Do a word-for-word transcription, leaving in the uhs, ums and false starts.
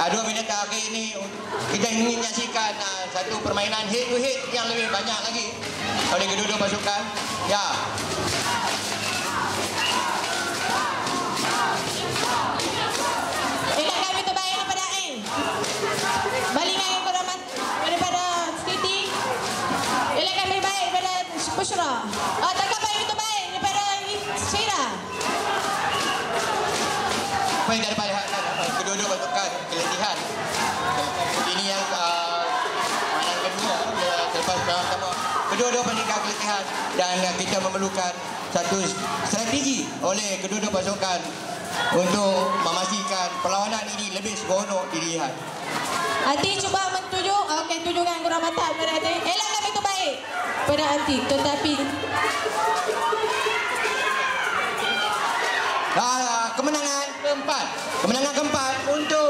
dua minit terakhir ini kita ingin menyaksikan uh, satu permainan head to head yang lebih banyak lagi oleh kedua-dua pasukan. Ya. Elak kami terbaik daripada Ain. Balingan yang kuramat daripada Siti. Elak kami terbaik daripada Bushra. Oh, tangkap kami terbaik daripada Syira. Poin daripada kedua-dua pasukan keletihan. Ini yang uh, permainan kedua selepas perang pertama. Kedua-dua pasukan keletihan dan uh, kita memerlukan satu strategi oleh kedua-dua pasukan untuk memastikan perlawanan ini lebih seronok dilihat. Anti cuba mentujuk, okey tujukan kuramatan pada Anti. Elak kami terbaik pada Anti, tetapi Uh, kemenangan keempat. Kemenangan keempat untuk